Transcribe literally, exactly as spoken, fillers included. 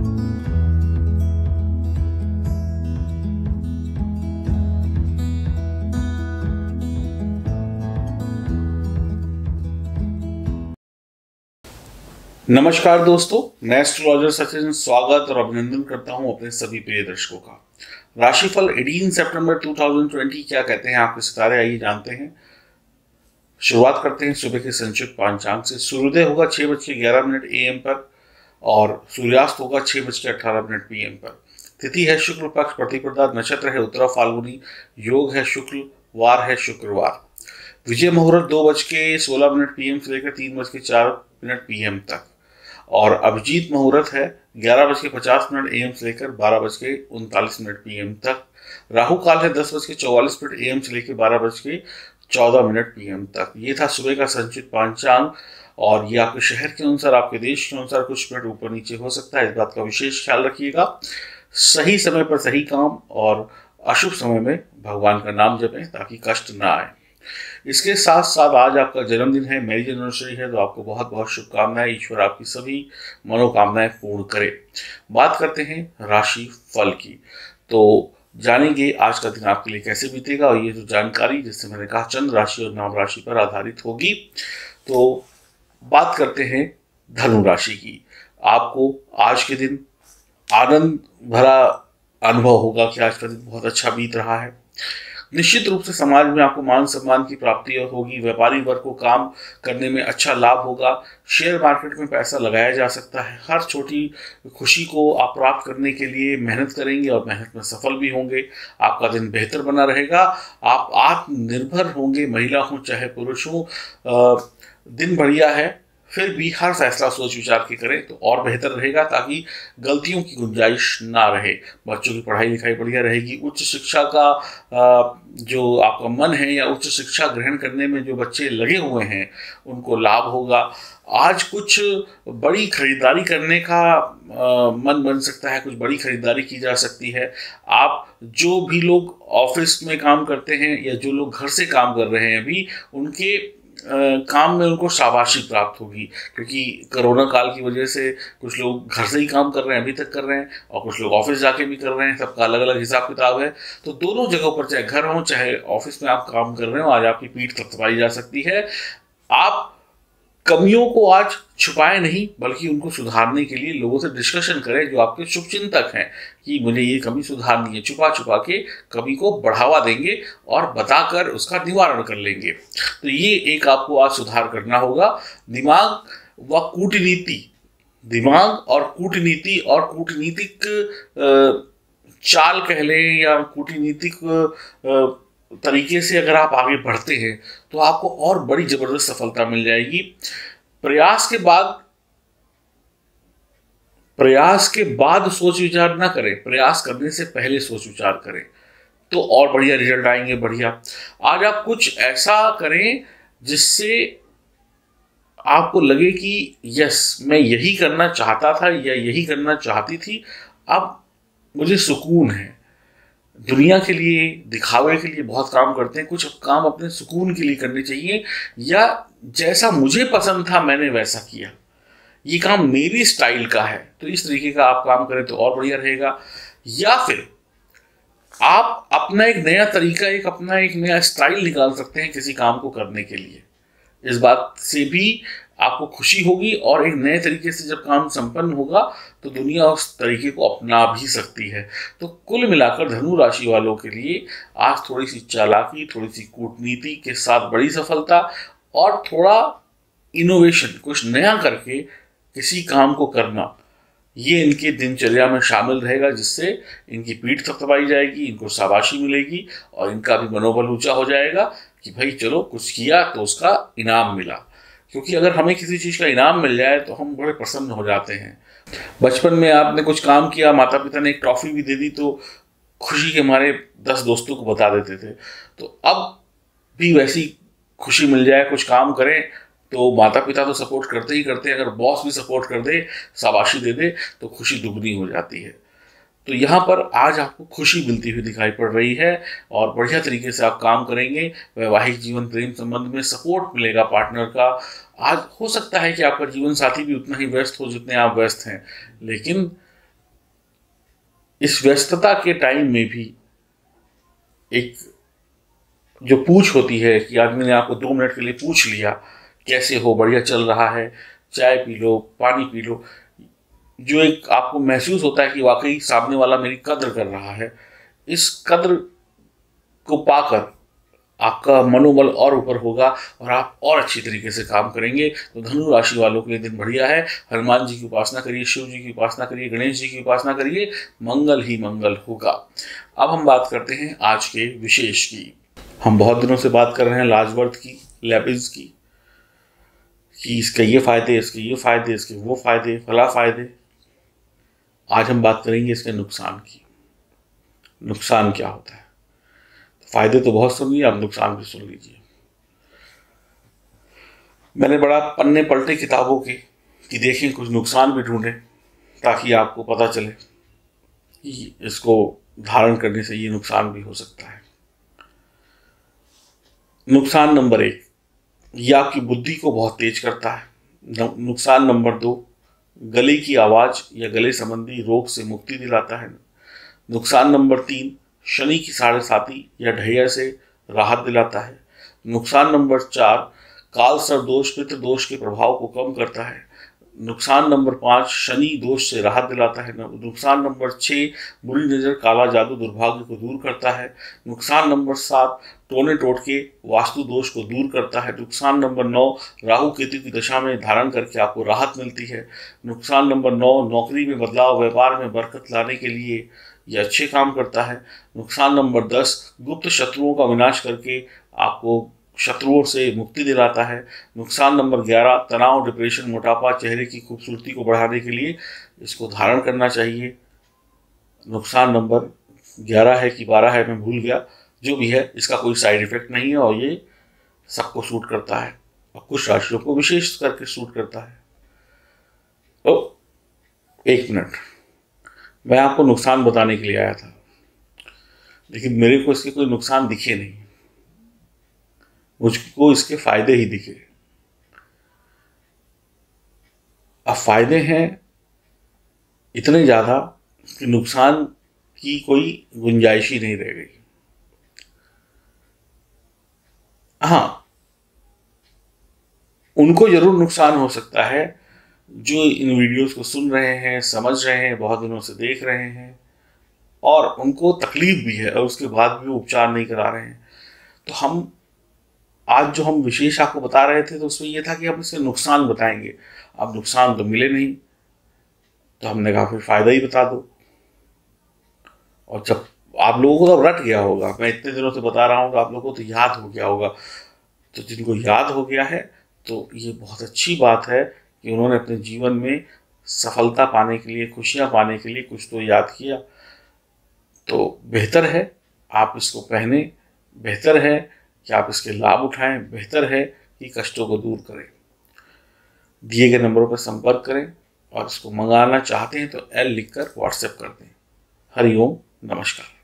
नमस्कार दोस्तों, मैं एस्ट्रोलॉजर सचिन स्वागत और अभिनंदन करता हूं अपने सभी प्रिय दर्शकों का। राशिफल अठारह सितंबर दो हज़ार बीस क्या कहते हैं आपके सितारे, आइए जानते हैं। शुरुआत करते हैं सुबह के संचित पांचांग से। सूर्योदय होगा छह बज के ग्यारह मिनट ए एम पर और सूर्यास्त होगा छह बज के अठारह मिनट पी एम पर। तिथि है शुक्ल पक्ष प्रतिपदा, नक्षत्र है उत्तरा फाल्गुनी, योग है शुक्ल, वार है शुक्रवार। विजय मुहूर्त दो बज के सोलह मिनट पी एम से लेकर तीन बज के चार मिनट पी एम तक और अभिजीत मुहूर्त है ग्यारह बज के पचास मिनट ए एम से लेकर बारह बज के उनतालीस मिनट पी एम तक। राहु काल है दस बज के चौवालीस मिनट ए एम से लेकर बारह बज के चौदह मिनट पी एम तक। ये था सुबह का संचित पांचांग और ये आपके शहर के अनुसार, आपके देश के अनुसार कुछ मिनट ऊपर नीचे हो सकता है, इस बात का विशेष ख्याल रखिएगा। सही समय पर सही काम और अशुभ समय में भगवान का नाम जपें ताकि कष्ट ना आए। इसके साथ साथ आज आपका जन्मदिन है, मैरिज एनिवर्सरी है, तो आपको बहुत बहुत शुभकामनाएं। ईश्वर आपकी सभी मनोकामनाएं पूर्ण करे। बात करते हैं राशि फल की, तो जानेंगे आज का दिन आपके लिए कैसे बीतेगा और ये जो जानकारी, जिससे मैंने कहा चंद्र राशि और नाम राशि पर आधारित होगी। तो बात करते हैं धनु राशि की। आपको आज के दिन आनंद भरा अनुभव होगा कि आज का दिन बहुत अच्छा बीत रहा है। निश्चित रूप से समाज में आपको मान सम्मान की प्राप्ति होगी। व्यापारी वर्ग को काम करने में अच्छा लाभ होगा। शेयर मार्केट में पैसा लगाया जा सकता है। हर छोटी खुशी को आप प्राप्त करने के लिए मेहनत करेंगे और मेहनत में सफल भी होंगे। आपका दिन बेहतर बना रहेगा। आप आत्मनिर्भर होंगे, महिला हो चाहे पुरुष हो। दिन बढ़िया है, फिर भी हर फैसला सोच विचार के करें तो और बेहतर रहेगा ताकि गलतियों की गुंजाइश ना रहे। बच्चों की पढ़ाई लिखाई बढ़िया रहेगी। उच्च शिक्षा का जो आपका मन है या उच्च शिक्षा ग्रहण करने में जो बच्चे लगे हुए हैं उनको लाभ होगा। आज कुछ बड़ी खरीदारी करने का आ, मन बन सकता है, कुछ बड़ी खरीदारी की जा सकती है। आप जो भी लोग ऑफिस में काम करते हैं या जो लोग घर से काम कर रहे हैं अभी, उनके Uh, काम में उनको शाबाशी प्राप्त होगी, क्योंकि कोरोना काल की वजह से कुछ लोग घर से ही काम कर रहे हैं, अभी तक कर रहे हैं, और कुछ लोग ऑफिस जाके भी कर रहे हैं। सबका अलग अलग हिसाब किताब है। तो दोनों जगहों पर, चाहे घर हो चाहे ऑफिस में आप काम कर रहे हो, आज आपकी पीठ थपथपाई जा सकती है। आप कमियों को आज छुपाए नहीं, बल्कि उनको सुधारने के लिए लोगों से डिस्कशन करें जो आपके शुभचिंतक हैं कि मुझे ये कमी सुधारनी है। छुपा छुपा के कमी को बढ़ावा देंगे और बताकर उसका निवारण कर लेंगे। तो ये एक आपको आज सुधार करना होगा। दिमाग व कूटनीति, दिमाग और कूटनीति और कूटनीतिक चाल कह लें या कूटनीतिक तरीके से अगर आप आगे बढ़ते हैं तो आपको और बड़ी जबरदस्त सफलता मिल जाएगी। प्रयास के बाद प्रयास के बाद सोच विचार ना करें, प्रयास करने से पहले सोच विचार करें तो और बढ़िया रिजल्ट आएंगे। बढ़िया आज आप कुछ ऐसा करें जिससे आपको लगे कि यस, मैं यही करना चाहता था या यही करना चाहती थी, अब मुझे सुकून है। दुनिया के लिए, दिखावे के लिए बहुत काम करते हैं, कुछ काम अपने सुकून के लिए करने चाहिए। या जैसा मुझे पसंद था मैंने वैसा किया, ये काम मेरी स्टाइल का है, तो इस तरीके का आप काम करें तो और बढ़िया रहेगा। या फिर आप अपना एक नया तरीका, एक अपना एक नया स्टाइल निकाल सकते हैं किसी काम को करने के लिए। इस बात से भी आपको खुशी होगी और एक नए तरीके से जब काम संपन्न होगा तो दुनिया उस तरीके को अपना भी सकती है। तो कुल मिलाकर धनु राशि वालों के लिए आज थोड़ी सी चालाकी, थोड़ी सी कूटनीति के साथ बड़ी सफलता और थोड़ा इनोवेशन, कुछ नया करके किसी काम को करना, ये इनके दिनचर्या में शामिल रहेगा, जिससे इनकी पीठ थपथपाई जाएगी, इनको शाबाशी मिलेगी और इनका भी मनोबल ऊंचा हो जाएगा कि भाई चलो कुछ किया तो उसका इनाम मिला। क्योंकि अगर हमें किसी चीज़ का इनाम मिल जाए तो हम बड़े प्रसन्न हो जाते हैं। बचपन में आपने कुछ काम किया, माता पिता ने एक ट्रॉफी भी दे दी तो खुशी के मारे दस दोस्तों को बता देते थे। तो अब भी वैसी खुशी मिल जाए, कुछ काम करें तो माता पिता तो सपोर्ट करते ही करते हैं, अगर बॉस भी सपोर्ट कर दे, शाबाशी दे दे तो खुशी दुगनी हो जाती है। तो यहाँ पर आज आपको खुशी मिलती हुई दिखाई पड़ रही है और बढ़िया तरीके से आप काम करेंगे। वैवाहिक जीवन, प्रेम संबंध में सपोर्ट मिलेगा पार्टनर का। आज हो सकता है कि आपका जीवन साथी भी उतना ही व्यस्त हो जितने आप व्यस्त हैं, लेकिन इस व्यस्तता के टाइम में भी एक जो पूछ होती है कि आदमी ने आपको दो मिनट के लिए पूछ लिया, कैसे हो, बढ़िया चल रहा है, चाय पी लो, पानी पी लो, जो एक आपको महसूस होता है कि वाकई सामने वाला मेरी कद्र कर रहा है, इस कद्र को पाकर आपका मनोबल और ऊपर होगा और आप और अच्छी तरीके से काम करेंगे। तो धनु राशि वालों के लिए दिन बढ़िया है। हनुमान जी की उपासना करिए, शिव जी की उपासना करिए, गणेश जी की उपासना करिए, मंगल ही मंगल होगा। अब हम बात करते हैं आज के विशेष की। हम बहुत दिनों से बात कर रहे हैं लाजवर्थ की, लेपिज की, कि इसके ये फायदे, इसके ये फायदे, इसके वो फायदे, फला फायदे। आज हम बात करेंगे इसके नुकसान की। नुकसान क्या होता है? फायदे तो बहुत सुन लिए, अब नुकसान भी सुन लीजिए। मैंने बड़ा पन्ने पलटे किताबों के कि देखें, कुछ नुकसान भी ढूंढें, ताकि आपको पता चले कि इसको धारण करने से ये नुकसान भी हो सकता है। नुकसान नंबर एक, ये आपकी बुद्धि को बहुत तेज करता है। नुकसान नंबर दो, गले की आवाज या गले संबंधी रोग से मुक्ति दिलाता है। नुकसान नंबर तीन, शनि की साढ़े साती या ढैया से राहत दिलाता है। नुकसान नंबर चार, काल सर्प दोष, पितृ दोष के प्रभाव को कम करता है। नुकसान नंबर पाँच, शनि दोष से राहत दिलाता है। नुकसान नंबर छः, बुरी नज़र, काला जादू, दुर्भाग्य को दूर करता है। नुकसान नंबर सात, टोने टोटके, वास्तु दोष को दूर करता है। नुकसान नंबर नौ, राहु केतु की दशा में धारण करके आपको राहत मिलती है। नुकसान नंबर नौ, नौकरी में बदलाव, व्यापार में बरकत लाने के लिए ये अच्छे काम करता है। नुकसान नंबर दस, गुप्त शत्रुओं का विनाश करके आपको शत्रुओं से मुक्ति दिलाता है। नुकसान नंबर ग्यारह, तनाव, डिप्रेशन, मोटापा, चेहरे की खूबसूरती को बढ़ाने के लिए इसको धारण करना चाहिए। नुकसान नंबर ग्यारह है कि बारह है, मैं भूल गया, जो भी है, इसका कोई साइड इफेक्ट नहीं है और ये सबको सूट करता है और कुछ राशियों को विशेष करके सूट करता है। तो एक मिनट, मैं आपको नुकसान बताने के लिए आया था, लेकिन मेरे को इसके कोई नुकसान दिखे नहीं, मुझको इसके फायदे ही दिखे। अब फायदे हैं इतने ज्यादा कि नुकसान की कोई गुंजाइश ही नहीं रह गई। हाँ, उनको जरूर नुकसान हो सकता है जो इन वीडियोस को सुन रहे हैं, समझ रहे हैं, बहुत दिनों से देख रहे हैं और उनको तकलीफ भी है और उसके बाद भी उपचार नहीं करा रहे हैं। तो हम आज जो हम विशेष आपको बता रहे थे, तो उसमें यह था कि हम इसके नुकसान बताएंगे। अब नुकसान तो मिले नहीं, तो हमने कहा फिर फायदा ही बता दो। और जब आप लोगों को तो रट गया होगा, मैं इतने दिनों से बता रहा हूँ, तो आप लोगों को तो याद हो गया होगा। तो जिनको याद हो गया है, तो ये बहुत अच्छी बात है कि उन्होंने अपने जीवन में सफलता पाने के लिए, खुशियाँ पाने के लिए कुछ तो याद किया। तो बेहतर है आप इसको पहने, बेहतर है कि आप इसके लाभ उठाएं, बेहतर है कि कष्टों को दूर करें। दिए गए नंबरों पर संपर्क करें और इसको मंगाना चाहते हैं तो एल लिखकर व्हाट्सएप कर दें। हरिओम, नमस्कार।